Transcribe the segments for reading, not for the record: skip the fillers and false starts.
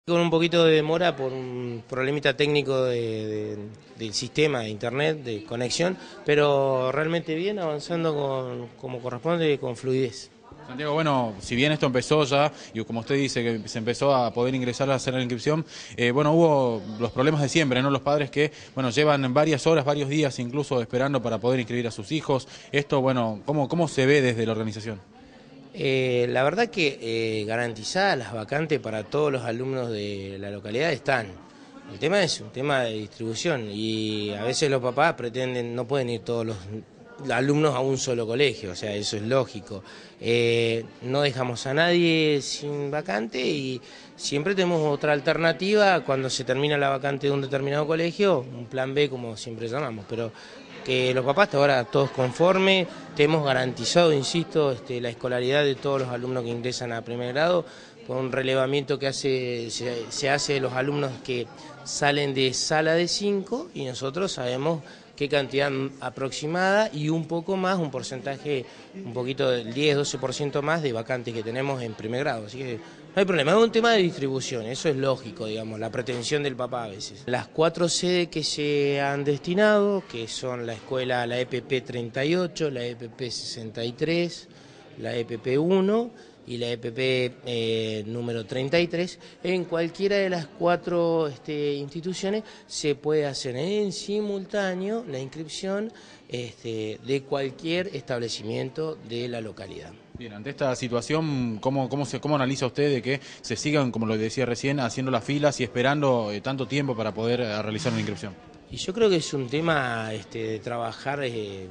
Con un poquito de demora por un problemita técnico del sistema de internet, de conexión, pero realmente bien, avanzando como corresponde, con fluidez. Santiago, bueno, si bien esto empezó ya, y como usted dice que se empezó a poder ingresar a hacer la inscripción, bueno, hubo los problemas de siempre, ¿no? Los padres que, bueno, llevan varias horas, varios días incluso esperando para poder inscribir a sus hijos. Esto, bueno, ¿cómo se ve desde la organización? La verdad que garantizadas las vacantes para todos los alumnos de la localidad están. El tema es un tema de distribución y a veces los papás pretenden, no pueden ir todos los alumnos a un solo colegio, o sea, eso es lógico. No dejamos a nadie sin vacante y siempre tenemos otra alternativa cuando se termina la vacante de un determinado colegio, un plan B como siempre llamamos, pero que los papás hasta ahora todos conformes, te hemos garantizado, insisto, la escolaridad de todos los alumnos que ingresan a primer grado, con un relevamiento que se hace de los alumnos que salen de sala de 5 y nosotros sabemos qué cantidad aproximada y un poco más, un porcentaje, un poquito del 10-12% más de vacantes que tenemos en primer grado, así que no hay problema, es un tema de distribución, eso es lógico, digamos, la pretensión del papá a veces. Las 4 sedes que se han destinado, que son la escuela, la EPP 38, la EPP 63, la EPP 1 y la EPP número 33, en cualquiera de las 4 instituciones se puede hacer en simultáneo la inscripción de cualquier establecimiento de la localidad. Bien, ante esta situación, ¿cómo analiza usted de que se sigan, como lo decía recién, haciendo las filas y esperando tanto tiempo para poder realizar una inscripción? Y yo creo que es un tema de trabajar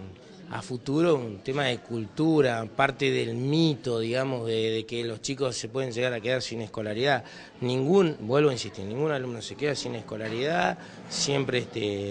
a futuro, un tema de cultura, parte del mito, digamos, de que los chicos se pueden llegar a quedar sin escolaridad. Vuelvo a insistir, ningún alumno se queda sin escolaridad, siempre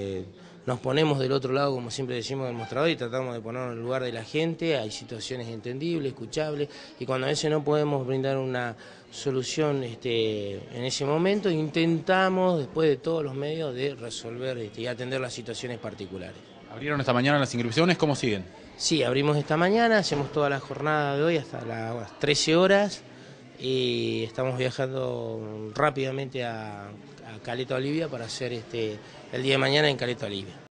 nos ponemos del otro lado, como siempre decimos, del mostrador y tratamos de ponernos en el lugar de la gente. Hay situaciones entendibles, escuchables, y cuando a veces no podemos brindar una solución en ese momento, intentamos, después de todos los medios, de resolver y atender las situaciones particulares. ¿Abrieron esta mañana las inscripciones? ¿Cómo siguen? Sí, abrimos esta mañana, hacemos toda la jornada de hoy hasta las 13 horas y estamos viajando rápidamente a Caleta Olivia para hacer el día de mañana en Caleta Olivia.